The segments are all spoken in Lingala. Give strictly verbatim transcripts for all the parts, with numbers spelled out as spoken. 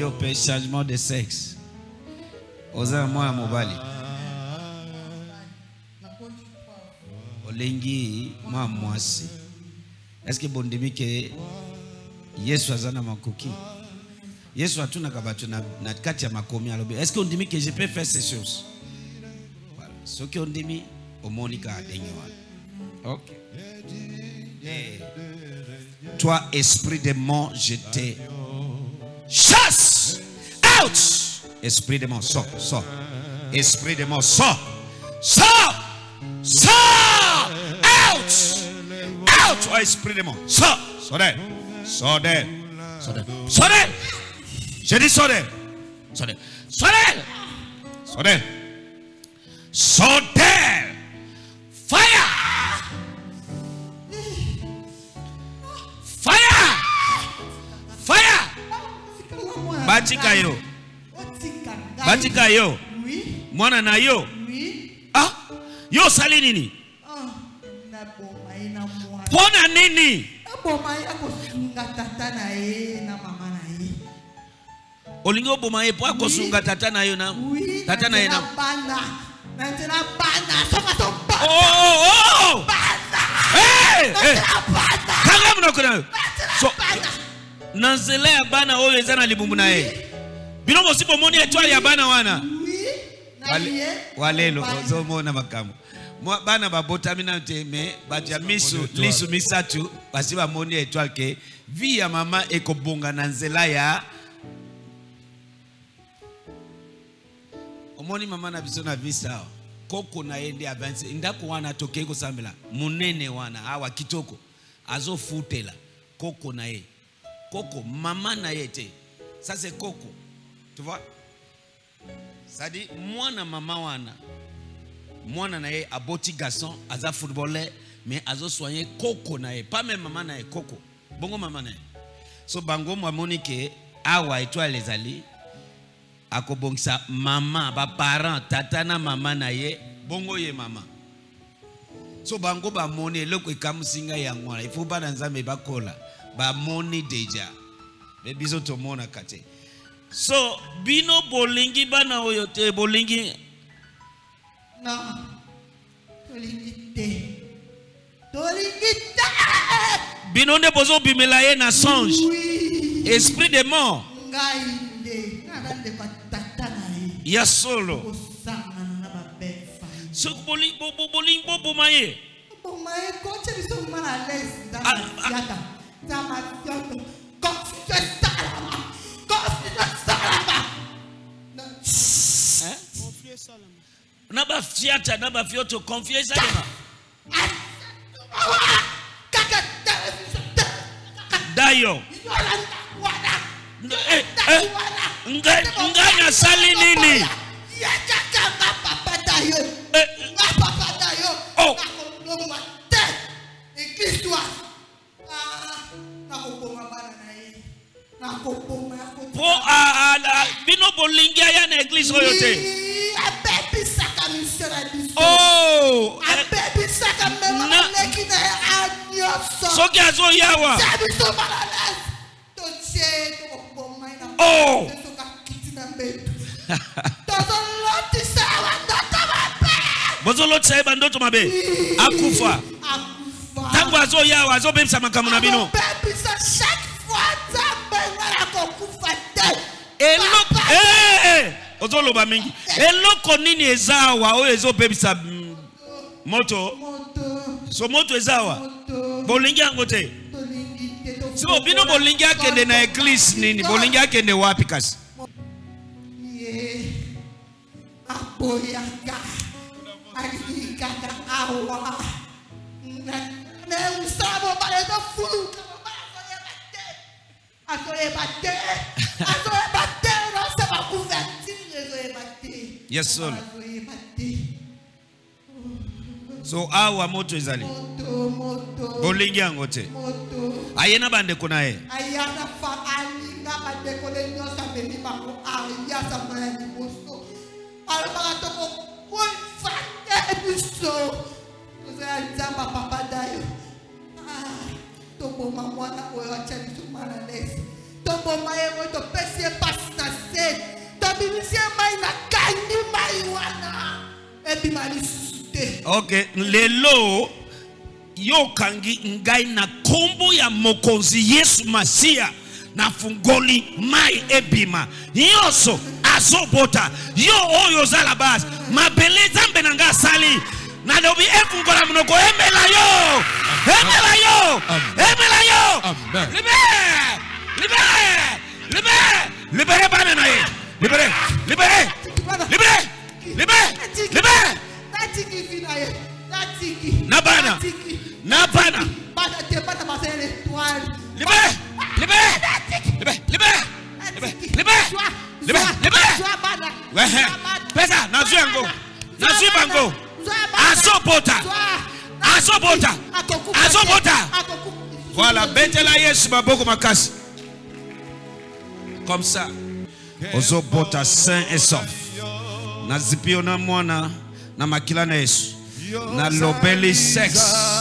au changement de sexe. Oza moi mobali. Olengi moi mwasi. Est-ce que bondemi ke Yesu azana makoki? Yesu atuna kabatu na na kati ya makomi alobi. Est-ce qu'on dit que je peux faire ces choses? Voilà. Ce qu'on dit au Monica Denyoa. OK. Hey. Toi esprit de mort, je te chasse. Out. Esprit de mort, sors, sors. Esprit de mort, sors. Sors. Sors. Out. Out. Toi esprit de mort, sors. Sors d'elle. Sors d'elle. Sors d'elle. Sors d'elle. Je dis sors d'elle. Sors d'elle. Sors d'elle. Sors d'elle. Sors d'elle. Fire. Fire. Fire. Batika yo. Batika yo. Mwana na yo. Ah. Yo sali nini? Pona nini? Olingo boma epo akosunga tata na yo na tata na yo na oh oh hey hey kanga mna kuna so nanzela ya bana oyo ezana libumbu na ye bino mosipo moni etwali ya bana wana walelo zo mona makamu mo bana babota mina teme baja misu lisu misatu basi ba moni etwali ke vi ya mama ekobonga nanzela ya omoni mama na biso na visa koko na yende avance ndako wana toke ko sambela munene wana hawa kitoko azo futela koko na ye koko mama na yete ça c'est koko tu vois ça dit mwana mama wana mwana na ye aboti garçon aza footballeur mais azo soigner koko na ye pas même maman na ye koko bongo maman na ye so bango mwa monike awa étoile les ali akobongisa mama ba parent tata na mama na ye bongo ye mama so bango ba moni eloko ekamusinga yango il faut pas nzambe bakola ba moni deja be biso to mona kate so bino bolingi bana oyo te bolingi na tolingi te tolingi te bino ne bozo bimela ye na songe esprit de mort ngai nde na nde ya solo so boli bo bo boli bo bo maye bo maye ko che biso mala les da yata tama yoto ko che salama ko che salama eh confier salama na ba fiata na ba fioto confier salama dayo eh eh nganya sali nini oh po a bino bolingia ya na église oyo te oh soki azo yawa oh bozolo tseba ndoto mabe akufa tangu azo yawa azo bebisa makamu na bino eloko eh ozolo ba mingi eloko nini ezawa oyo ezo bebisa moto so moto ezawa bolingi yango te so bino bolingi akende na église nini bolingi akende wapi kasi apoyaka alikaka awa na usabo bale do fulu asoye bate asoye bate no se ba couverture asoye bate yes sir so awa moto ezali moto moto bolingi yango te moto ayena bande kuna ye ayana fa alinga bande ko le nyosa bemi mako aya sa mala ni boso alba to ko ko fate biso oza nzamba papa dayo ah to boma mwana oyo acha biso mala les to boma ye to pesi pasta Ok, lelo yo kangi ngai na kombo ya mokonzi Yesu Masia na fungoli mai ebima yoso azobota yo oyo zala base mabele zambe nanga sali na lobi efungola munoko emela yo emela yo emela yo libere libere libere libere bana na ye libere libere libere libere libere Nabana Nabana libere libere libere libere libere libere libere wehe pesa nazuengo nazubango azobota azobota azobota voilà betela Yesu maboko makasi comme ça ozobota sain et sauf nazipio na mwana na makila na Yesu na lobeli sex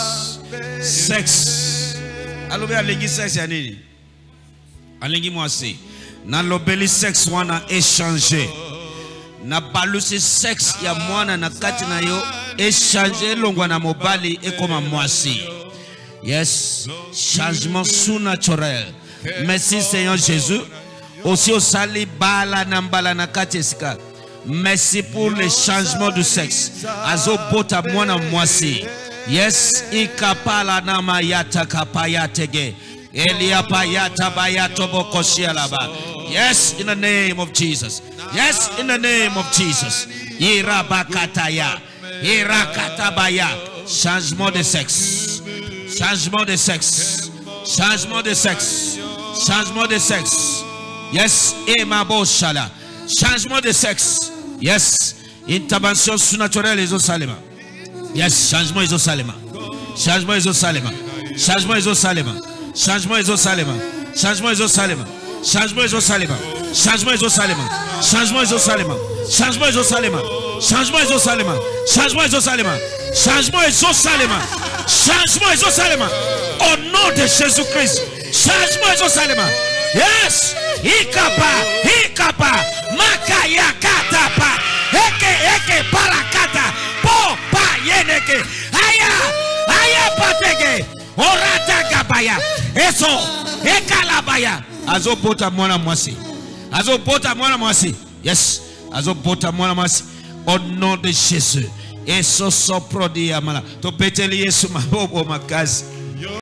sex alobe alingi sex ya nini alingi mwasi na lobeli sex wana échanger na balusi sex ya mwana na kati na yo échanger longwa na mobali ekoma mwasi. Yes, changement surnaturel. Merci Seigneur Jésus. Aussi au sali bala na mbala na kati esika. Merci pour le changement de sexe. Azo bota mwana mwasi. Yes, ikapala nama yata kapayatege. Eliapa yata bayato bokoshia laba. Yes, in the name of Jesus. Yes, in the name of Jesus. Irabakataya. Irakatabaya. Changement de sexe. Changement de sexe. Changement de sexe. Changement de sexe. Yes, Emabo Shala. Changement de sexe. Yes, intervention surnaturelle et Salema. Yes, changement et Salema. Changement et Salema. Changement et Salema. Changement et Salema. Changement et Salema. Changement et Salema. Changement et Salema. Changement et Salema. Changement et Salema. Changement et Salema. Changement et Salema. Changement et Salema. Changement et Salema. Au nom de Jésus-Christ. Changement et Salema. Yes. Ikapa, ikapa, makaya katapa, eke eke palakata, po pa yeneke, aya, aya patege, orata gabaya, eso, ekalabaya. Azobota mwana mwasi, azobota mwana mwasi. Yes, azobota mwana mwasi. Au nom de Jésus, eso sopro di amala. To beteli Yesu mabobo makazi.